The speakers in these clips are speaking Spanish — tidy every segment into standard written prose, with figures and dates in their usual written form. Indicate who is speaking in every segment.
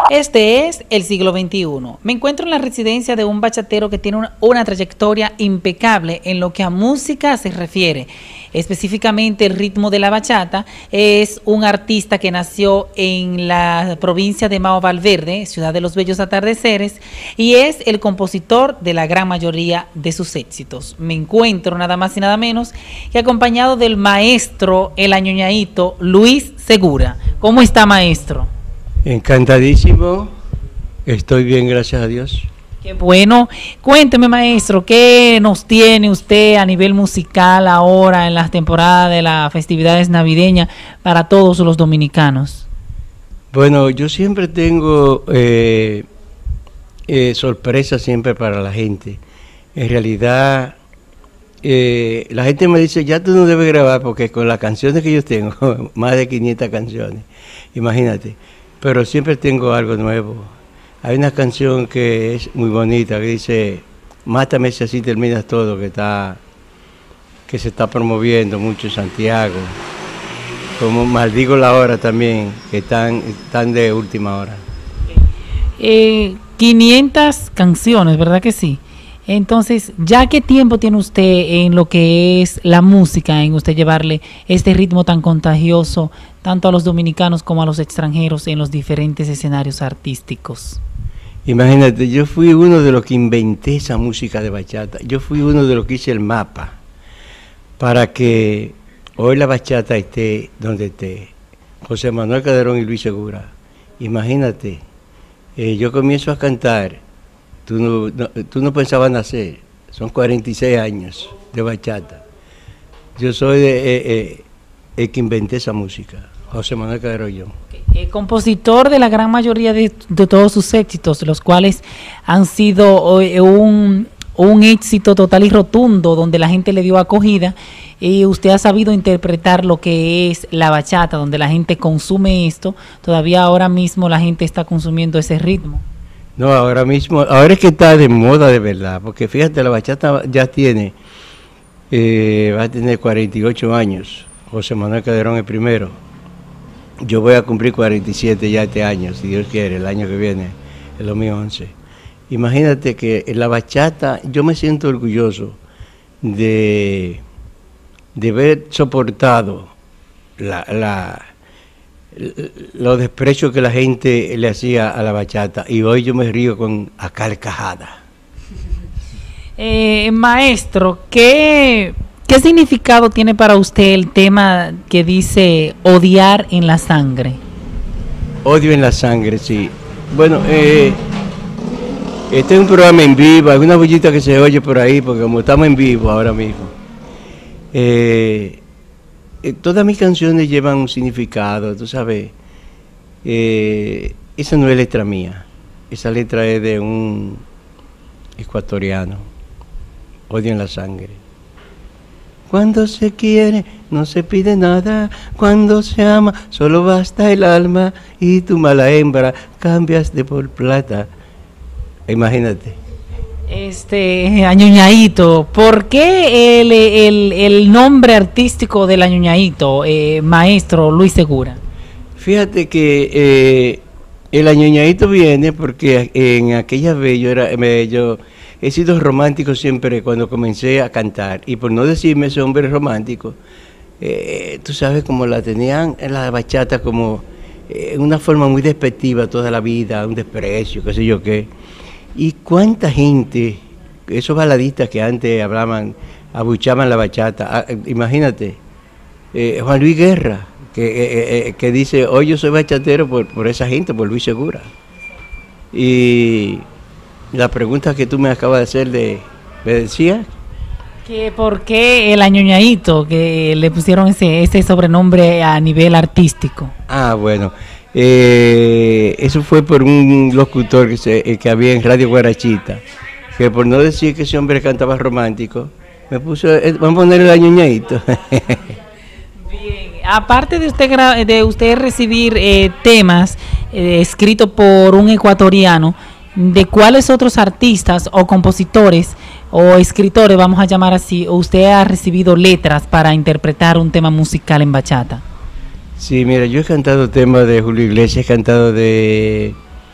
Speaker 1: Este es el siglo XXI. Me encuentro en la residencia de un bachatero que tiene una trayectoria impecable en lo que a música se refiere. Específicamente el ritmo de la bachata. Es un artista que nació en la provincia de Mao Valverde, ciudad de los bellos atardeceres, y es el compositor de la gran mayoría de sus éxitos. Me encuentro nada más y nada menos que acompañado del maestro, el añoñadito Luis Segura. ¿Cómo está, maestro?
Speaker 2: Encantadísimo, estoy bien, gracias a Dios.
Speaker 1: Qué bueno. Cuénteme, maestro, ¿qué nos tiene usted a nivel musical ahora en las temporadas de las festividades navideñas para todos los dominicanos?
Speaker 2: Bueno, yo siempre tengo sorpresas siempre para la gente. En realidad, la gente me dice, ya tú no debes grabar porque con las canciones que yo tengo, más de 500 canciones, imagínate. Pero siempre tengo algo nuevo. Hay una canción que es muy bonita, que dice, mátame si así terminas todo, que se está promoviendo mucho en Santiago. Como Maldigo la hora también, que están de última hora.
Speaker 1: 500 canciones, ¿verdad que sí? Entonces, ¿ya qué tiempo tiene usted en lo que es la música, en usted llevarle este ritmo tan contagioso, tanto a los dominicanos como a los extranjeros en los diferentes escenarios artísticos?
Speaker 2: Imagínate, yo fui uno de los que inventé esa música de bachata. Yo fui uno de los que hice el mapa para que hoy la bachata esté donde esté. José Manuel Calderón y Luis Segura. Imagínate, yo comienzo a cantar. Tú no pensabas nacer, son 46 años de bachata. Yo soy el que inventé esa música, José Manuel Calderón.
Speaker 1: Compositor de la gran mayoría de todos sus éxitos, los cuales han sido un éxito total y rotundo, donde la gente le dio acogida, y usted ha sabido interpretar lo que es la bachata, donde la gente consume esto. Todavía ahora mismo la gente está consumiendo ese ritmo.
Speaker 2: No, ahora es que está de moda de verdad, porque fíjate, la bachata ya tiene, va a tener 48 años, José Manuel Calderón el primero. Yo voy a cumplir 47 ya este año, si Dios quiere, el año que viene, el 2011. Imagínate que en la bachata yo me siento orgulloso de haber soportado los desprecios que la gente le hacía a la bachata, y hoy yo me río a carcajada.
Speaker 1: Maestro, ¿qué significado tiene para usted el tema que dice odiar en la sangre?
Speaker 2: Odio en la sangre, sí. Bueno, este es un programa en vivo, alguna bullita que se oye por ahí, porque como estamos en vivo ahora mismo, todas mis canciones llevan un significado, tú sabes. Esa no es letra mía, esa letra es de un ecuatoriano. Odio en la sangre. Cuando se quiere no se pide nada, cuando se ama solo basta el alma, y tu mala hembra cambias de por plata. Imagínate.
Speaker 1: Añoñadito, ¿por qué el nombre artístico del añoñadito, maestro Luis Segura?
Speaker 2: Fíjate que el añoñadito viene porque en aquella vez yo he sido romántico siempre cuando comencé a cantar, y por no decirme ese hombre romántico, tú sabes, como la tenían en la bachata como una forma muy despectiva toda la vida, un desprecio, qué sé yo qué. Y cuánta gente, esos baladistas que antes hablaban, abuchaban la bachata. Imagínate, Juan Luis Guerra, que dice, hoy yo soy bachatero por esa gente, por Luis Segura. Y la pregunta que tú me acabas de hacer, me decía
Speaker 1: que por qué el añoñadito, que le pusieron ese sobrenombre a nivel artístico.
Speaker 2: Ah, bueno. Eso fue por un locutor que había en Radio Guarachita, que por no decir que ese hombre cantaba romántico, me puso, vamos a poner el añoñadito.
Speaker 1: Bien, aparte de usted recibir temas escritos por un ecuatoriano, ¿de cuáles otros artistas o compositores o escritores, vamos a llamar así, usted ha recibido letras para interpretar un tema musical en bachata?
Speaker 2: Sí, mira, yo he cantado temas de Julio Iglesias, he cantado de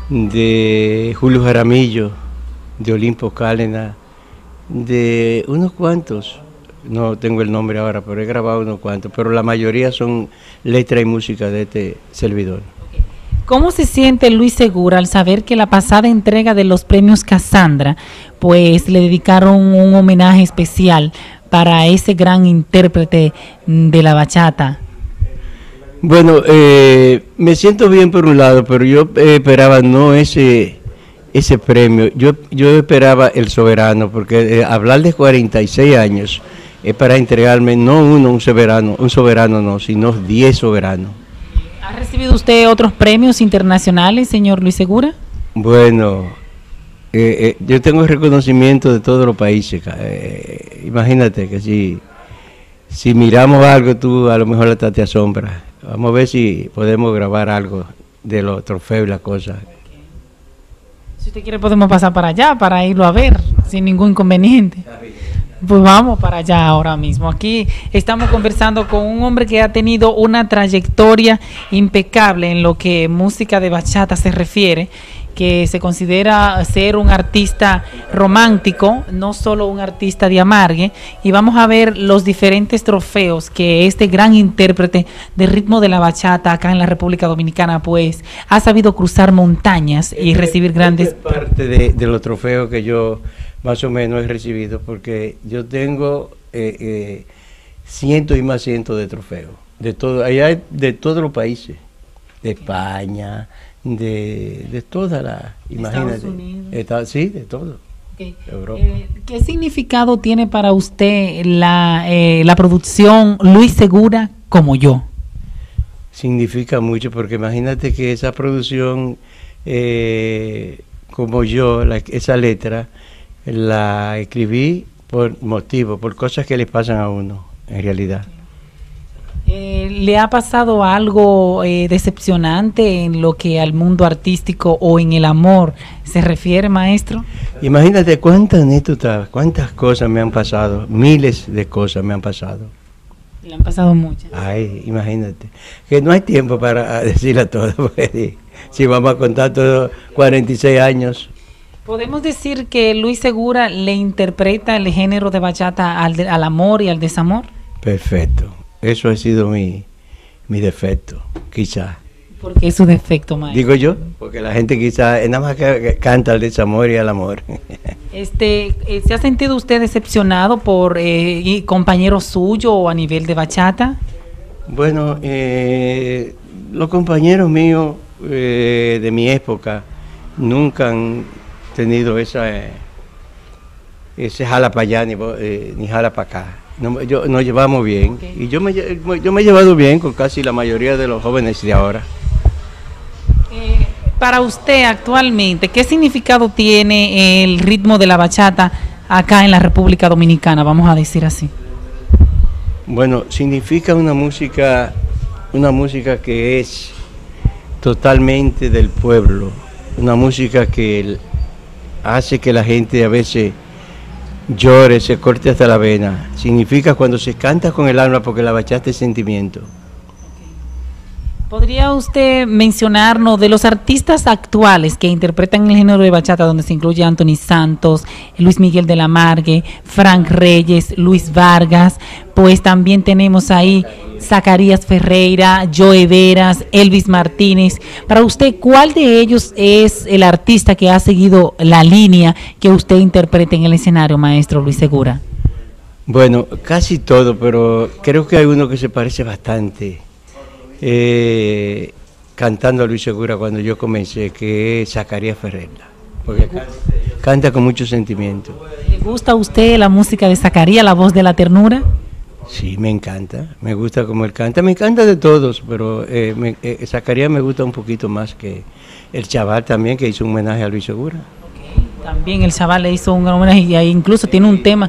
Speaker 2: de Julio Jaramillo, de Olimpo Cárdenas, de unos cuantos, no tengo el nombre ahora, pero he grabado unos cuantos, pero la mayoría son letra y música de este servidor.
Speaker 1: ¿Cómo se siente Luis Segura al saber que la pasada entrega de los premios Casandra, pues le dedicaron un homenaje especial para ese gran intérprete de la bachata?
Speaker 2: Bueno, me siento bien por un lado, pero yo esperaba no ese premio, yo esperaba el soberano, porque hablar de 46 años es para entregarme no un soberano no, sino 10 soberanos.
Speaker 1: ¿Ha recibido usted otros premios internacionales, señor Luis Segura?
Speaker 2: Bueno, yo tengo reconocimiento de todos los países. Imagínate que si miramos algo, tú a lo mejor hasta te asombras. Vamos a ver si podemos grabar algo de los trofeos y las cosas.
Speaker 1: Si usted quiere podemos pasar para allá, para irlo a ver, sin ningún inconveniente. Pues vamos para allá ahora mismo. Aquí estamos conversando con un hombre que ha tenido una trayectoria impecable en lo que música de bachata se refiere, que se considera ser un artista romántico, no solo un artista de amargue, y vamos a ver los diferentes trofeos que este gran intérprete de ritmo de la bachata acá en la República Dominicana pues ha sabido cruzar montañas y recibir grandes...
Speaker 2: Es parte de los trofeos que yo más o menos he recibido, porque yo tengo cientos y más cientos de trofeos, de todo, allá de todos los países, de España, de toda la, imagínate,
Speaker 1: Estados Unidos.
Speaker 2: Sí, de todo.
Speaker 1: Okay.
Speaker 2: Europa.
Speaker 1: ¿Qué significado tiene para usted la producción Luis Segura como yo?
Speaker 2: Significa mucho, porque imagínate que esa producción, como yo, esa letra, la escribí por motivo, por cosas que le pasan a uno, en realidad.
Speaker 1: ¿Le ha pasado algo decepcionante en lo que al mundo artístico o en el amor se refiere, maestro?
Speaker 2: Imagínate cuántas anécdotas, cuántas cosas me han pasado, miles de cosas me han pasado.
Speaker 1: Le han pasado muchas.
Speaker 2: Ay, imagínate, que no hay tiempo para decirla todas, porque si vamos a contar todos 46 años.
Speaker 1: ¿Podemos decir que Luis Segura le interpreta el género de bachata al amor y al desamor?
Speaker 2: Perfecto, eso ha sido mi defecto, quizás.
Speaker 1: ¿Por qué es su defecto, maestro?
Speaker 2: Digo yo, porque la gente quizás nada más que canta al desamor y al amor.
Speaker 1: ¿Se ha sentido usted decepcionado por compañeros suyos o a nivel de bachata?
Speaker 2: Bueno, los compañeros míos de mi época nunca han tenido ese jala para allá ni jala para acá. Nos llevamos bien. Okay. Y yo me he llevado bien con casi la mayoría de los jóvenes de ahora.
Speaker 1: Para usted actualmente, ¿qué significado tiene el ritmo de la bachata acá en la República Dominicana, vamos a decir así?
Speaker 2: Bueno, significa una música que es totalmente del pueblo, una música que hace que la gente a veces llore, se corte hasta la vena. Significa cuando se canta con el alma, porque la bachata es sentimiento.
Speaker 1: ¿Podría usted mencionarnos de los artistas actuales que interpretan el género de bachata, donde se incluye Anthony Santos, Luis Miguel de la Margue, Frank Reyes, Luis Vargas? Pues también tenemos ahí Zacarías Ferreira, Joe Veras, Elvis Martínez. Para usted, ¿cuál de ellos es el artista que ha seguido la línea que usted interpreta en el escenario, maestro Luis Segura?
Speaker 2: Bueno, casi todo, pero creo que hay uno que se parece bastante. Cantando a Luis Segura cuando yo comencé, que es Zacarías Ferreira, porque canta con mucho sentimiento.
Speaker 1: ¿Le gusta a usted la música de Zacarías, la voz de la ternura?
Speaker 2: Sí, me encanta, me gusta como él canta, me encanta de todos, pero Zacarías me gusta un poquito más que el Chaval también, que hizo un homenaje a Luis Segura.
Speaker 1: Okay. También el Chaval le hizo un homenaje y ahí incluso tiene un tema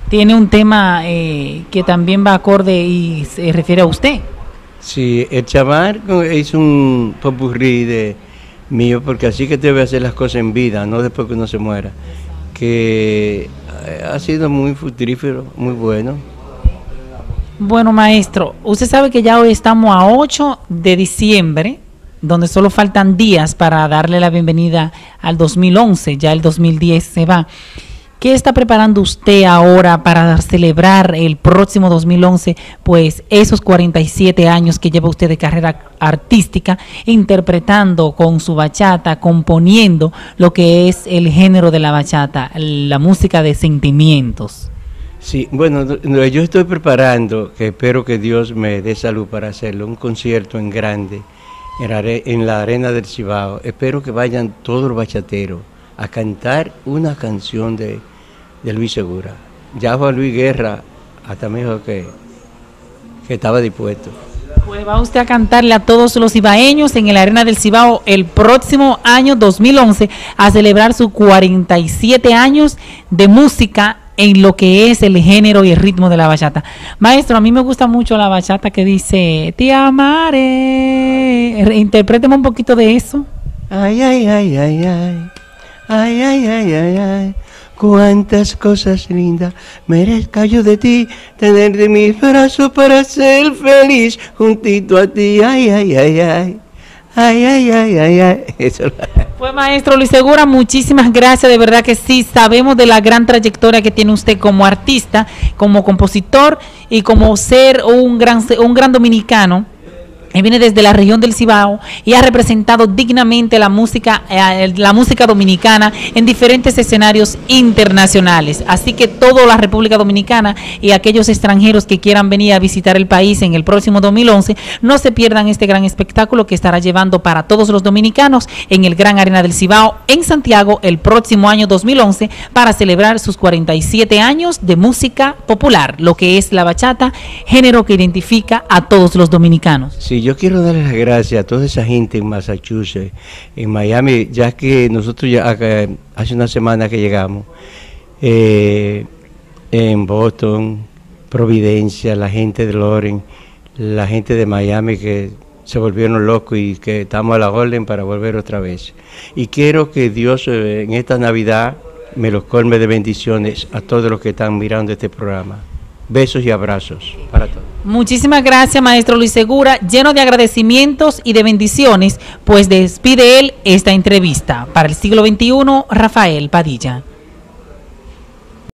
Speaker 1: que también va acorde y se refiere a usted.
Speaker 2: Sí, el Chaval hizo un popurrí mío, porque así que debe hacer las cosas en vida, no después que uno se muera, que ha sido muy fructífero, muy bueno.
Speaker 1: Bueno, maestro, usted sabe que ya hoy estamos a 8 de diciembre donde solo faltan días para darle la bienvenida al 2011, ya el 2010 se va. ¿Qué está preparando usted ahora para celebrar el próximo 2011, pues esos 47 años que lleva usted de carrera artística, interpretando con su bachata, componiendo lo que es el género de la bachata, la música de sentimientos?
Speaker 2: Sí, bueno, yo estoy preparando, que espero que Dios me dé salud para hacerlo, un concierto en grande en la Arena del Cibao. Espero que vayan todos los bachateros a cantar una canción de Luis Segura. Ya Juan Luis Guerra hasta me dijo que estaba dispuesto.
Speaker 1: Pues va usted a cantarle a todos los cibaeños en la Arena del Cibao el próximo año 2011 a celebrar sus 47 años de música en lo que es el género y el ritmo de la bachata. Maestro, a mí me gusta mucho la bachata que dice te amaré. Interpréteme un poquito de eso.
Speaker 2: Ay, ay, ay, ay, ay. Ay, ay, ay, ay, ay. Cuántas cosas lindas merezca yo de ti, tener de mis brazos para ser feliz juntito a ti. Ay, ay, ay, ay. Ay, ay, ay, ay, ay. Eso.
Speaker 1: Pues maestro Luis Segura, muchísimas gracias, de verdad que sí, sabemos de la gran trayectoria que tiene usted como artista, como compositor y como ser un gran dominicano. Él viene desde la región del Cibao y ha representado dignamente la música dominicana en diferentes escenarios internacionales. Así que toda la República Dominicana y aquellos extranjeros que quieran venir a visitar el país en el próximo 2011, no se pierdan este gran espectáculo que estará llevando para todos los dominicanos en el Gran Arena del Cibao en Santiago el próximo año 2011 para celebrar sus 47 años de música popular, lo que es la bachata, género que identifica a todos los dominicanos.
Speaker 2: Sí, yo quiero darle las gracias a toda esa gente en Massachusetts, en Miami, ya que nosotros ya hace una semana que llegamos, en Boston, Providencia, la gente de Loren, la gente de Miami que se volvieron locos y que estamos a la orden para volver otra vez. Y quiero que Dios en esta Navidad me los colme de bendiciones a todos los que están mirando este programa. Besos y abrazos para todos.
Speaker 1: Muchísimas gracias, maestro Luis Segura, lleno de agradecimientos y de bendiciones, pues despide él esta entrevista. Para el siglo XXI, Rafael Padilla.